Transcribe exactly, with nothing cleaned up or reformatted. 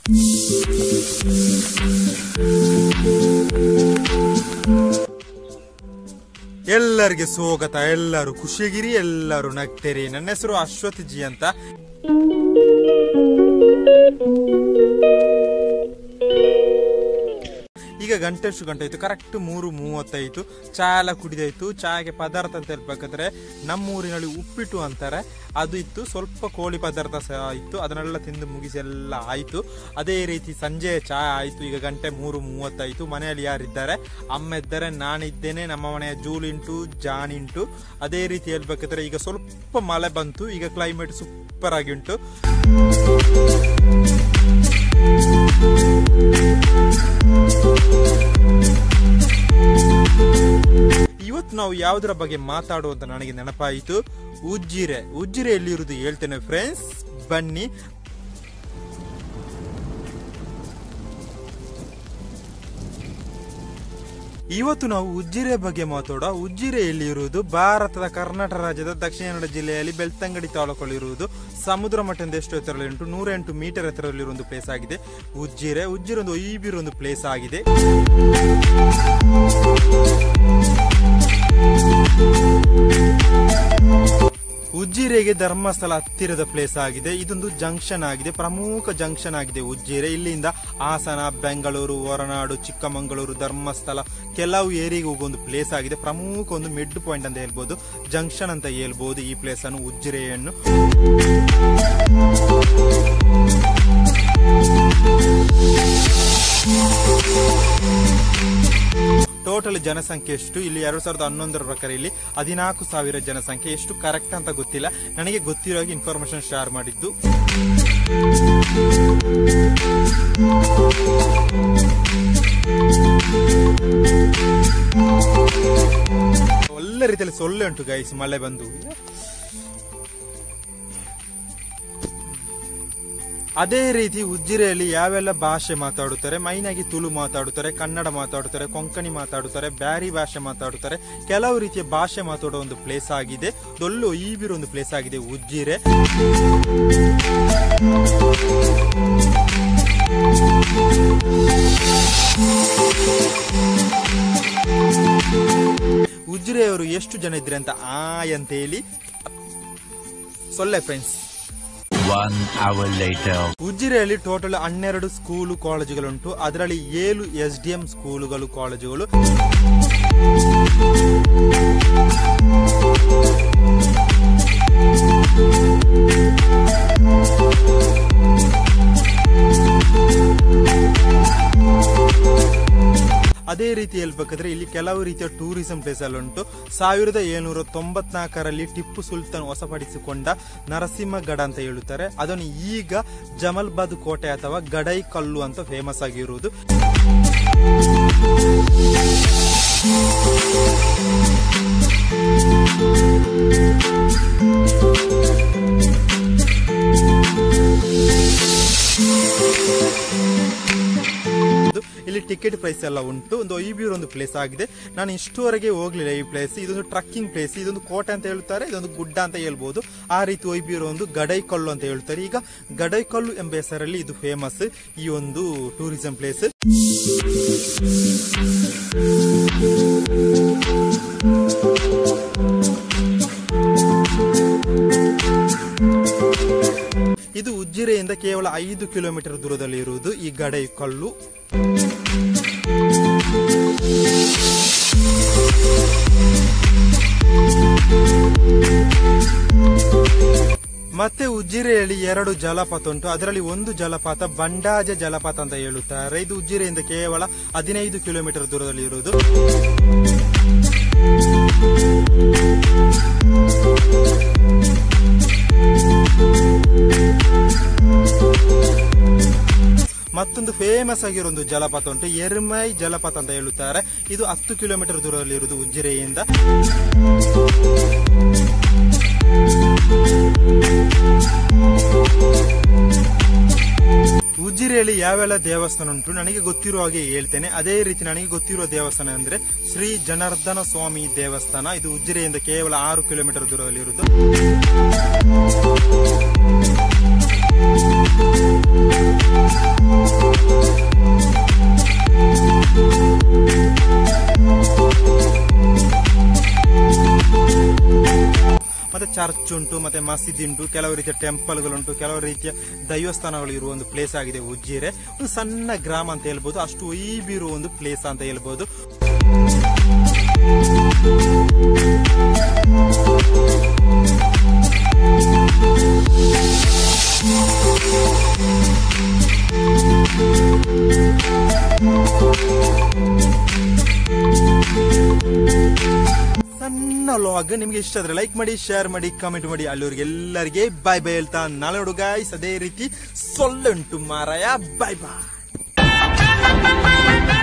ಎಲ್ಲರಿಗೆ ಸ್ವಾಗತ. ಎಲ್ಲರೂ ಖುಷಿಗಿರಿ, ಎಲ್ಲರೂ ನಗ್ತೇರಿ. ನನ್ನ ಹೆಸರು ಅಶ್ವಥ್ ಜಿ ಅಂತ. ಈಗ ಗಂಟೆ ಎಷ್ಟು ಗಂಟೆ ಆಯ್ತು? ಕರೆಕ್ಟ್ ಮೂರು ಮೂವತ್ತೈತು. ಚಾ ಎಲ್ಲ ಕುಡಿದಾಯ್ತು. ಚಾಗೆ ಪದಾರ್ಥ ಅಂತ ಹೇಳ್ಬೇಕಾದ್ರೆ ನಮ್ಮೂರಿನಲ್ಲಿ ಉಪ್ಪಿಟ್ಟು ಅಂತಾರೆ, ಅದು ಇತ್ತು. ಸ್ವಲ್ಪ ಕೋಳಿ ಪದಾರ್ಥ ಸಹ ಇತ್ತು. ಅದನ್ನೆಲ್ಲ ತಿಂದು ಮುಗಿಸಿ ಎಲ್ಲ ಆಯ್ತು. ಅದೇ ರೀತಿ ಸಂಜೆ ಚಾ ಆಯ್ತು. ಈಗ ಗಂಟೆ ಮೂರು ಮೂವತ್ತಾಯ್ತು. ಮನೆಯಲ್ಲಿ ಯಾರಿದ್ದಾರೆ? ಅಮ್ಮ ಇದ್ದಾರೆ, ನಾನಿದ್ದೇನೆ, ನಮ್ಮ ಮನೆಯ ಜೂಲಿಂಟು ಜಾನಿಂಟು. ಅದೇ ರೀತಿ ಹೇಳ್ಬೇಕಾದ್ರೆ ಈಗ ಸ್ವಲ್ಪ ಮಳೆ ಬಂತು. ಈಗ ಕ್ಲೈಮೇಟ್ ಸೂಪರ್ ಆಗಿ ಉಂಟು. ಇವತ್ತು ನಾವು ಯಾವುದರ ಬಗ್ಗೆ ಮಾತಾಡುವಂತ ನನಗೆ ನೆನಪಾಯಿತು. ಉಜ್ಜಿರೆ. ಉಜ್ಜಿರೆ ಎಲ್ಲಿರುವುದು ಹೇಳ್ತೇನೆ ಫ್ರೆಂಡ್ಸ್, ಬನ್ನಿ. ಇವತ್ತು ನಾವು ಉಜ್ಜಿರೆ ಬಗ್ಗೆ ಮಾತಾಡೋ. ಉಜ್ಜಿರೆ ಎಲ್ಲಿರುವುದು? ಭಾರತದ ಕರ್ನಾಟಕ ರಾಜ್ಯದ ದಕ್ಷಿಣ ಕನ್ನಡ ಜಿಲ್ಲೆಯಲ್ಲಿ ಬೆಳ್ತಂಗಡಿ ತಾಲೂಕಲ್ಲಿರುವುದು. ಸಮುದ್ರ ಮಟ್ಟದಿಂದ ಎಷ್ಟು ಎತ್ತರದಲ್ಲಿ ಉಂಟು? ನೂರ ಎಂಟು ಮೀಟರ್ ಎತ್ತರದಲ್ಲಿರುವ ಒಂದು ಪ್ಲೇಸ್ ಆಗಿದೆ ಉಜ್ಜಿರೆ. ಉಜ್ಜಿರೆ ಒಂದು ಈಬಿರ ಒಂದು ಪ್ಲೇಸ್ ಆಗಿದೆ. ಉಜ್ಜಿರೆಗೆ ಧರ್ಮಸ್ಥಳ ಹತ್ತಿರದ ಪ್ಲೇಸ್ ಆಗಿದೆ. ಇದೊಂದು ಜಂಕ್ಷನ್ ಆಗಿದೆ, ಪ್ರಮುಖ ಜಂಕ್ಷನ್ ಆಗಿದೆ ಉಜ್ಜಿರೆ. ಇಲ್ಲಿಂದ ಹಾಸನ, ಬೆಂಗಳೂರು, ಹೊರನಾಡು, ಚಿಕ್ಕಮಗಳೂರು, ಧರ್ಮಸ್ಥಳ ಕೆಲವು ಏರಿಯಾಗೆ ಹೋಗುವ ಒಂದು ಪ್ಲೇಸ್ ಆಗಿದೆ. ಪ್ರಮುಖ ಒಂದು ಮಿಡ್ ಪಾಯಿಂಟ್ ಅಂತ ಹೇಳ್ಬೋದು, ಜಂಕ್ಷನ್ ಅಂತ ಹೇಳ್ಬೋದು ಈ ಪ್ಲೇಸ್ ಅನ್ನು, ಉಜ್ಜಿರೆಯನ್ನು. ಟೋಟಲ್ ಜನಸಂಖ್ಯೆ ಎಷ್ಟು? ಇಲ್ಲಿ ಎರಡ್ ಸಾವಿರದ ಹನ್ನೊಂದರ ಪ್ರಕಾರ ಇಲ್ಲಿ ಹದಿನಾಲ್ಕು ಸಾವಿರ ಜನಸಂಖ್ಯೆ. ಎಷ್ಟು ಕರೆಕ್ಟ್ ಅಂತ ಗೊತ್ತಿಲ್ಲ, ನನಗೆ ಗೊತ್ತಿರೋ ಇನ್ಫಾರ್ಮೇಶನ್ ಶೇರ್ ಮಾಡಿದ್ದು. ಒಳ್ಳೆ ರೀತಿಯಲ್ಲಿ ಸೊಳ್ಳೆ ಉಂಟು ಗೈಸ್, ಮಳೆ ಬಂದು. ಅದೇ ರೀತಿ ಉಜ್ಜಿರೆಯಲ್ಲಿ ಯಾವೆಲ್ಲ ಭಾಷೆ ಮಾತಾಡುತ್ತಾರೆ? ಮೈನ್ ಆಗಿ ತುಳು ಮಾತಾಡುತ್ತಾರೆ, ಕನ್ನಡ ಮಾತಾಡುತ್ತಾರೆ, ಕೊಂಕಣಿ ಮಾತಾಡುತ್ತಾರೆ, ಬ್ಯಾರಿ ಭಾಷೆ ಮಾತಾಡುತ್ತಾರೆ. ಕೆಲವು ರೀತಿಯ ಭಾಷೆ ಮಾತಾಡೋ ಒಂದು ಪ್ಲೇಸ್ ಆಗಿದೆ. ದೊಲ್ಲು ಈಬಿರೋ ಒಂದು ಪ್ಲೇಸ್ ಆಗಿದೆ ಉಜ್ಜಿರೆ. ಉಜ್ಜಿರೆಯವರು ಎಷ್ಟು ಜನ ಇದ್ರೆ ಅಂತ ಆಯ್ ಅಂತ ಹೇಳಿ ಸೊಳ್ಳೆ ಫ್ರೆಂಡ್ಸ್. ಉಜ್ಜಿರೆಯಲ್ಲಿ ಟೋಟಲ್ ಹನ್ನೆರಡು ಸ್ಕೂಲು ಕಾಲೇಜುಗಳುಂಟು. ಅದರಲ್ಲಿ ಏಳು ಎಸ್ ಡಿ ಎಂ ಸ್ಕೂಲುಗಳು ಕಾಲೇಜುಗಳು. ಅದೇ ರೀತಿ ಹೇಳ್ಬೇಕಾದ್ರೆ ಇಲ್ಲಿ ಕೆಲವು ರೀತಿಯ ಟೂರಿಸಂ ಪ್ಲೇಸ್ ಅಲ್ಲಿ ಉಂಟು. ಸಾವಿರದ ಏಳ್ನೂರ ತೊಂಬತ್ನಾಲ್ಕರಲ್ಲಿ ಟಿಪ್ಪು ಸುಲ್ತಾನ್ ವಶಪಡಿಸಿಕೊಂಡ ನರಸಿಂಹಗಡ ಅಂತ ಹೇಳುತ್ತಾರೆ. ಅದನ್ನು ಈಗ ಜಮಲ್ಬಾದ್ ಕೋಟೆ ಅಥವಾ ಗಡೈ ಕಲ್ಲು ಅಂತ ಫೇಮಸ್ ಆಗಿರುವುದು. ಇಲ್ಲಿ ಟಿಕೆಟ್ ಪ್ರೈಸ್ ಎಲ್ಲ ಉಂಟು. ಒಂದು ಈಬಿರ್ ಒಂದು ಪ್ಲೇಸ್ ಆಗಿದೆ. ನಾನು ಇಷ್ಟುವರೆಗೆ ಹೋಗ್ಲಿಲ್ಲ ಈ ಪ್ಲೇಸ್. ಇದೊಂದು ಟ್ರಕ್ಕಿಂಗ್ ಪ್ಲೇಸ್. ಇದೊಂದು ಕೋಟೆ ಅಂತ ಹೇಳ್ತಾರೆ, ಇದೊಂದು ಗುಡ್ಡ ಅಂತ ಹೇಳ್ಬೋದು. ಆ ರೀತಿ ಒಯ್ಬಿರೋ ಒಂದು ಗಡೈಕಲ್ಲು ಅಂತ ಹೇಳ್ತಾರೆ. ಈಗ ಗಡೈಕಲ್ಲು ಎಂಬ ಹೆಸರಲ್ಲಿ ಇದು ಫೇಮಸ್, ಈ ಒಂದು ಟೂರಿಸಂ ಪ್ಲೇಸ್. ಇದು ಉಜ್ಜಿರೆಯಿಂದ ಕೇವಲ ಐದು ಕಿಲೋಮೀಟರ್ ದೂರದಲ್ಲಿ ಇರುವುದು ಈ ಗಡೈಕಲ್ಲು. ಮತ್ತೆ ಉಜ್ಜಿರೆಯಲ್ಲಿ ಎರಡು ಜಲಪಾತ ಉಂಟು. ಅದರಲ್ಲಿ ಒಂದು ಜಲಪಾತ ಬಂಡಾಜ ಜಲಪಾತ ಅಂತ ಹೇಳುತ್ತಾರೆ. ಇದು ಉಜ್ಜಿರೆಯಿಂದ ಕೇವಲ ಹದಿನೈದು ಕಿಲೋಮೀಟರ್ ದೂರದಲ್ಲಿ ಇರುವುದು. ಮತ್ತೊಂದು ಫೇಮಸ್ ಆಗಿರೋ ಒಂದು ಜಲಪಾತ ಉಂಟು, ಎರ್ಮೈ ಜಲಪಾತ ಅಂತ ಹೇಳುತ್ತಾರೆ. ಇದು ಹತ್ತು ಕಿಲೋಮೀಟರ್ ದೂರದಲ್ಲಿ ಇರುವುದು ಉಜ್ಜಿರೆಯಿಂದ. ಉಜ್ಜಿರೆಯಲ್ಲಿ ಯಾವೆಲ್ಲ ದೇವಸ್ಥಾನ ಉಂಟು ನನಗೆ ಗೊತ್ತಿರುವ ಹಾಗೆ ಹೇಳ್ತೇನೆ. ಅದೇ ರೀತಿ ನನಗೆ ಗೊತ್ತಿರುವ ದೇವಸ್ಥಾನ ಅಂದ್ರೆ ಶ್ರೀ ಜನಾರ್ದನ ಸ್ವಾಮಿ ದೇವಸ್ಥಾನ. ಇದು ಉಜ್ಜಿರೆಯಿಂದ ಕೇವಲ ಆರು ಕಿಲೋಮೀಟರ್ ದೂರದಲ್ಲಿ ಇರುವುದು. ಚರ್ಚ್ ಉಂಟು, ಮತ್ತೆ ಮಸೀದಿ ಉಂಟು, ಕೆಲವು ರೀತಿಯ ಟೆಂಪಲ್ಗಳುಂಟು, ಕೆಲವು ರೀತಿಯ ದೈವಸ್ಥಾನಗಳು ಇರುವ ಒಂದು ಪ್ಲೇಸ್ ಆಗಿದೆ ಉಜಿರೆ. ಒಂದು ಸಣ್ಣ ಗ್ರಾಮ ಅಂತ ಹೇಳ್ಬೋದು, ಅಷ್ಟು ವೈಬ್ ಇರುವ ಒಂದು ಪ್ಲೇಸ್ ಅಂತ ಹೇಳ್ಬೋದು. ಸಣ್ಣ ವ್ಲಾಗ್ ನಿಮ್ಗೆ ಇಷ್ಟ ಆದ್ರೆ ಲೈಕ್ ಮಾಡಿ, ಶೇರ್ ಮಾಡಿ, ಕಮೆಂಟ್ ಮಾಡಿ. ಅಲ್ಲಿವರೆಗೆ ಎಲ್ಲರಿಗೆ ಬಾಯ್ ಬಾಯ್ ಹೇಳ್ತಾ ನಾಳೆ ನೋಡು ಗಾಯ್ಸ್ ಅದೇ ರೀತಿ ಸೊಳ್ಳೆ ಉಂಟು ಮಾರಾಯ. ಬಾಯ್ ಬಾಯ್.